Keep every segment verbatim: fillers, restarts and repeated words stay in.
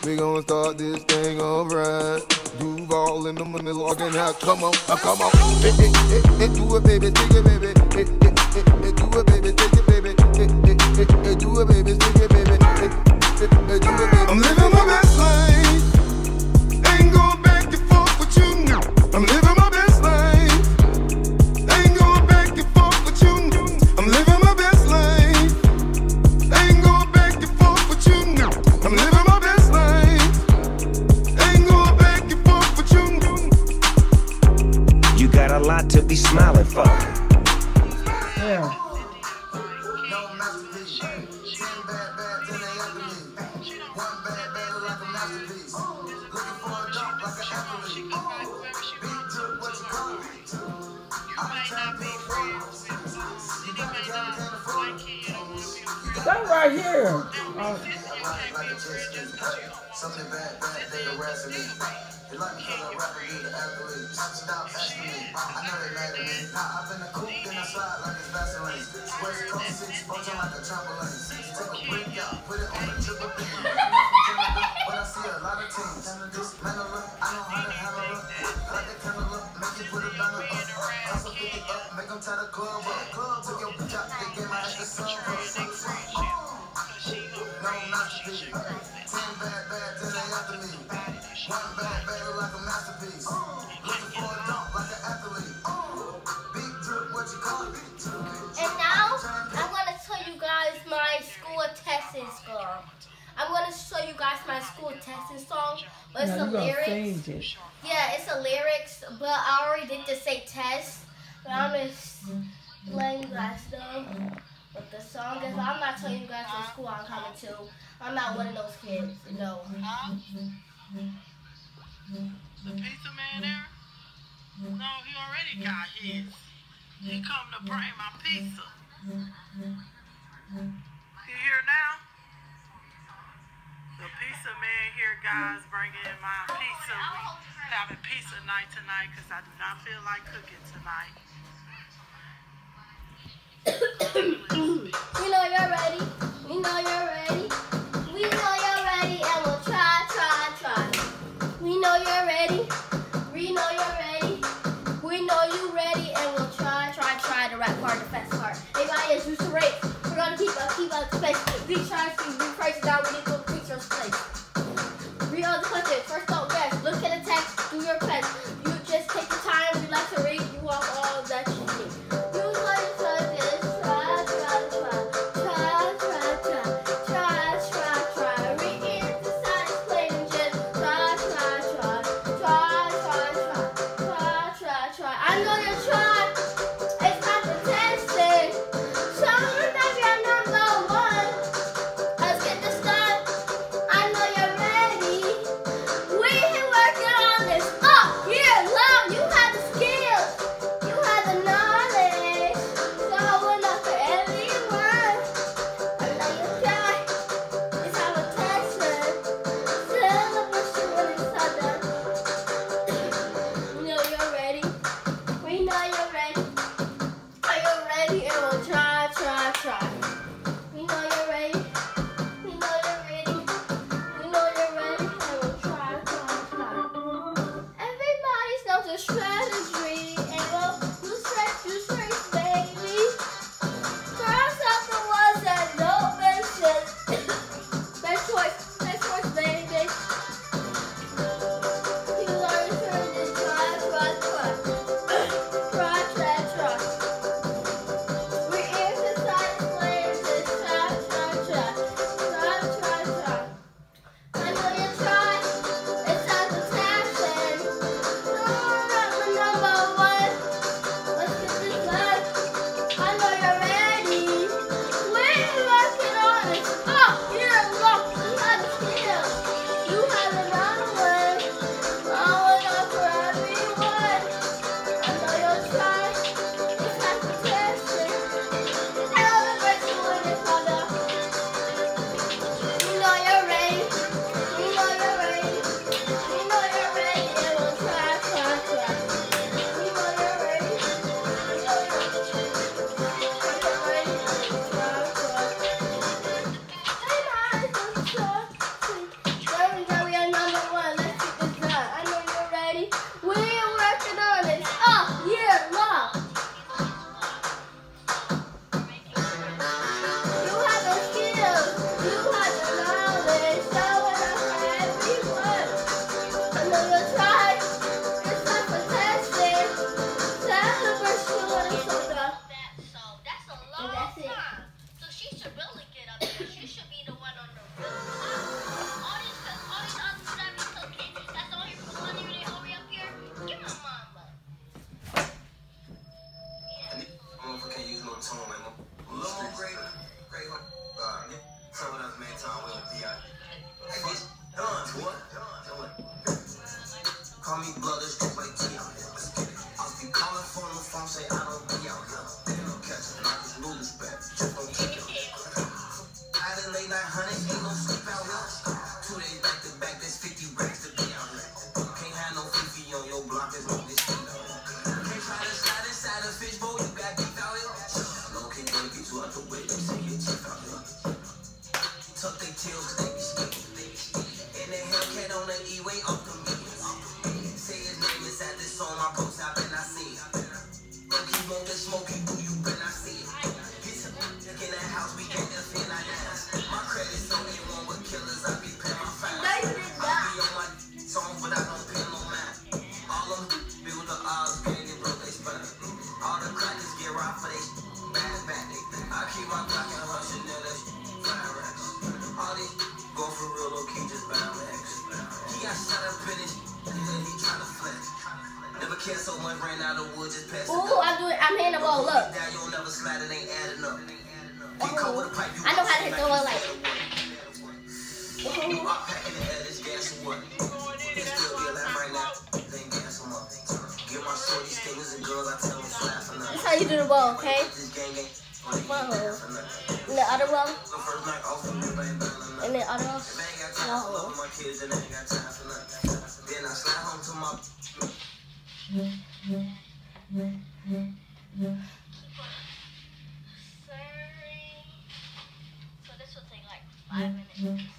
We gon' start this thing alright. Duval in the money logging out. Come on, uh, come on. Hey, hey, hey, hey, do it, baby, take it, baby. Hey, hey, hey, hey, do it, baby, take it, baby. Hey, hey, hey, hey, do it, baby, take it, baby. Hey, hey, hey, do it, baby. I'm living my best life. Ain't going back and forth with you now. I'm living my best life. Ain't going back and forth with you now. I'm living my best life. Ain't going back and forth with you now. I'm living my best life. Ain't going back and forth with you now. You got a lot to be smiling for. Yeah. That right here. Oh. Something bad, bad, they harassing me. They like me because I rap and be the athlete. Stop asking me. I know they mad at me. Nah, I've been a coupe, then I slide like it's Vaseline. West Coast six, function like a trampoline. Take a break out, put it on a triple B. But I see a lot of teams. Dismantle up, I know how to handle up. Like that kind of look, make you put a banner up. Hustle fifty up, make them tie the club up. Took your bitch out, they get my ass to sub up. No, not to be. Ten bad, bad, then they after me. One bad, bad, look like a masterpiece. Looking for a dunk like an athlete. Big drip, what you call it? And now, I'm going to tell you guys my school testing song. I'm going to show you guys my school testing song. But it's No, the you lyrics. change it. Yeah, it's the lyrics, but I already did the say test. But I'm going to explain you guys though what the song is. I'm not telling you guys what school I'm coming to. I'm not one of those kids, you know. Huh? The pizza man there? No, he already got his. He come to bring my pizza. You hear now? The pizza man here, guys, bringing my pizza. We having pizza night tonight because I do not feel like cooking tonight. We know you're ready. We know you're ready. We know you're ready, and we'll try, try, try. We know you're ready. We know you're ready. We know you ready, and we'll try, try, try. The rap part, the fast part. Everybody is used to race. We're gonna keep up, keep up space. We try to see, we price it down. We need to fix your place. Read all the questions. First, don't guess. Look at the text. Do your best. You just take your time. We like to read. You walk all day. honest, ain't no sleep out here. Two days back to back, that's fifty racks to be out here. Can't have no Fifi on your block as long as you know. Can't try to slide inside a fishbowl, you got deep out here. No, can't get you out the way, they say you're cheap out here. Tuck they tails, cause they be skinny. And the Hellcat on the E-way off the millions. Say his name is at this on my post, I been I see it. Don't keep on the smoky boo, you been I see it. Get some in that house, we can't defend our dance. My credit's only one with killers, I be paying my fines. I be on my song, but I don't pay no mind. All of them be with the odds, can't get broke, they spend. All the crackers get robbed for they bad back. I keep my Glock and her Chanel, that's fire racks. All these go for real, low key, just bound racks. He got shot up in his, and then he try to flex. Never cared so much, ran out of wood, just pass it Ooh, I'm doing, I'm hitting the ball, look. down, you'll never slide, it ain't adding up. Oh, I know how to hit the ball like. You are packing the air, this gas or what? He still be alive right now, then gas him up. Get my shorty stingers and girls, I tell them slap for nothing. That's how you do the ball, okay? This gang ain't Whoa. And the other ball, the first night off of me, baby, nothing. and the other ball. If I ain't got time to love my kids, and I ain't got time for nothing. Then I slide home to my. So this will take like five minutes to serve.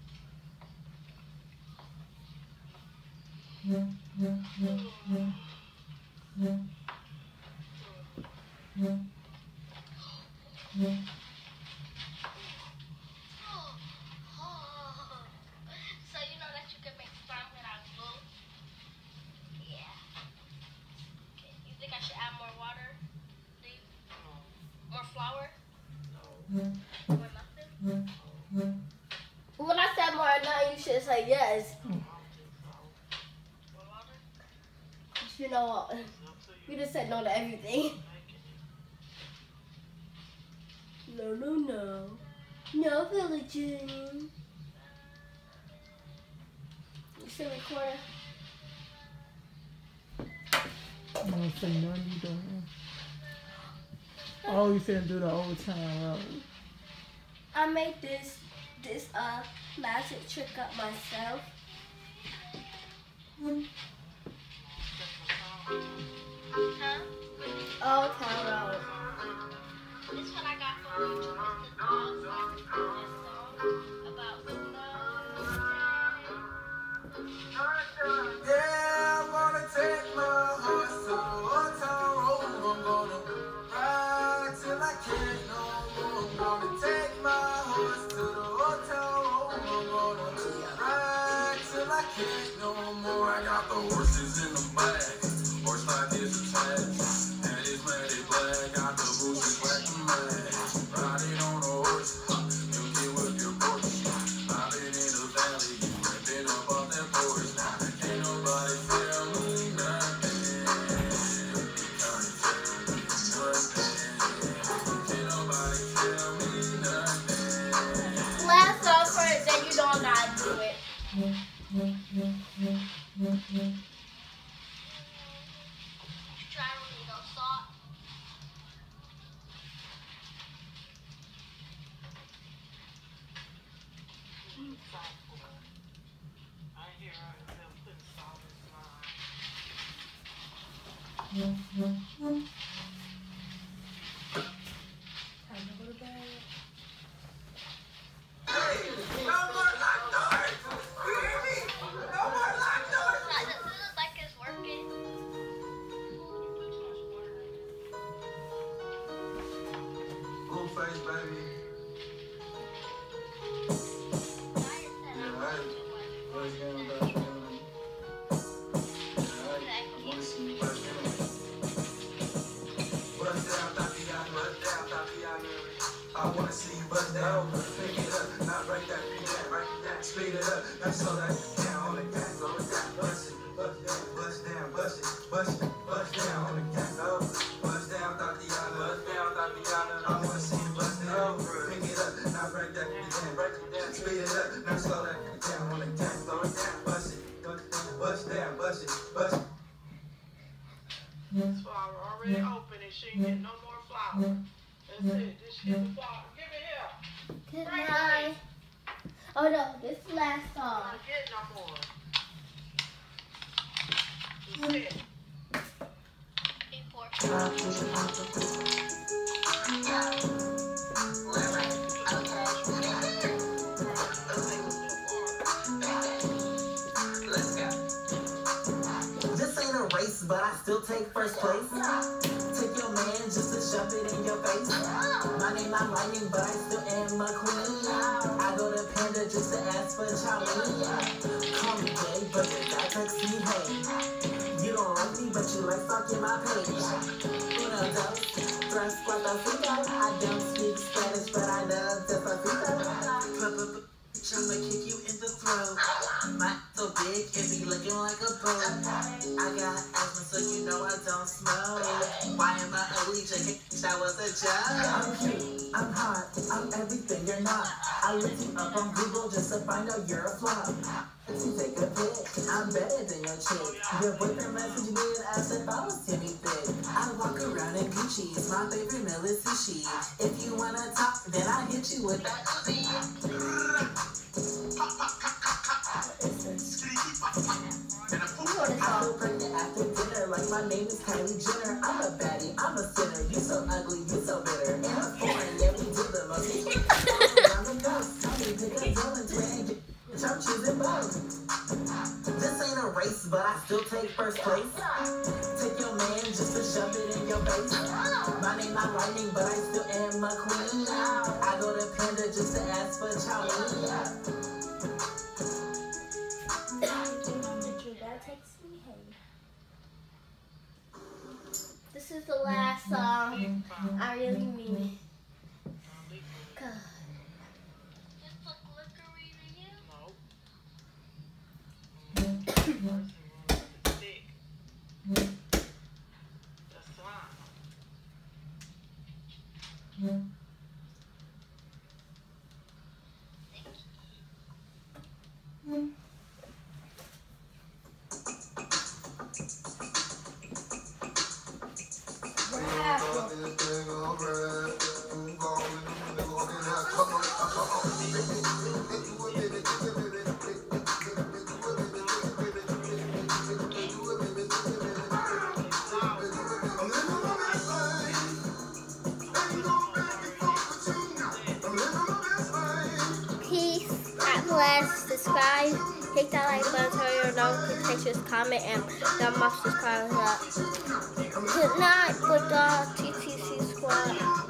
So you know that you can make slime without glue? Yeah. Okay. You think I should add more water? Do you? More flour? More nothing? When I said more nothing, you should say yes. More water? You know what? You just said no to everything. No, no, no. No, villagers. You should record it. I don't say none you don't. Oh, you said do the old time road. I made this this uh magic trick up myself. Huh? Old Town Road. This one I got from YouTube. It's the dog song. This song about Yeah, I'm gonna take my horse to Old Town Road. I'm gonna ride till I can't no more. I'm gonna take my horse to the Old Town Road. I'm gonna ride till I can't no more. I got the horses in the back. Horse like this attached. And it's mad it black. Got the boots black and mad. Riding on a horse. You get with your horse. I've been in the valley. Been up on that porch. Now ain't nobody tell me nothing. Can't nobody tell me nothing. last song first, then you don't gotta do it. Try with no salt. I hear them putting salt in slime. Time to go to bed. No more locked doors. You hear me? No more locked doors. This is like it's working. Blueface, baby. Yeah, right. What's going on, baby? Yeah, right. I wanna see you bust down. Bust down, Tatiana. Bust down, Tatiana. I wanna see you bust down. Pick it up, not break that beat, that break that, speed it up. That's so that down on the gas, on the gas, bust it, bust down, bust down, bust it, bust it, bust down on the gas, oh, bust down, Tatiana, bust down, Tatiana. I wanna see you bust down, pick it up, not break that beat, that break it down, speed it up, now slow that beat down on the gas, slow it down, bust it, bust down, bust it, bust it. This flower already open and she ain't getting no more flour. That's it. Just get the flour. Give it here. Good night. Oh no, this is the last song. I don't get no more. That's it. This ain't a race, but I still take first place. Take your man just to shove it in your face. My name not Lightning, but I still am a queen. I go to Panda just to ask for Charlie. Call me gay, but that text me hey. You don't like me, but you like stalking my page. Uno, dos, tres, cuatro, cinco. I don't speak Spanish, but I love Despacito. I'ma kick you in the throat. My so big and be looking like a boat. I got asthma, so you know I don't smoke. Why am I ugly? J K, that was a joke. I'm cute, I'm hot, I'm everything you're not. I looked you up on Google just to find out you're a flop. To take a pic, I'm better than your chick. Your boyfriend messaged me and asked if I was Timmy Thick. I walk around in Gucci's, my favorite meal is sushi. If you wanna talk, then I hit you with that Uzi. I feel pregnant after dinner, like my name is Kylie Jenner. I'm a baddie, I'm a sinner. You so ugly, you so bitter. And a foreign, yeah, we do the most. I'm the ghost, tell me, pick a villain, twin. I'm choosing both. This ain't a race, but I still take first place. Take your man just to shove it in your face. My name not Lightning, but I still am a queen. I go to Panda just to ask for Charlie. This is the last song. I really mean it. God. Subscribe, hit that like button, turn your notifications, comment, and don't must subscribe. Good night, good dog, T T C Squad.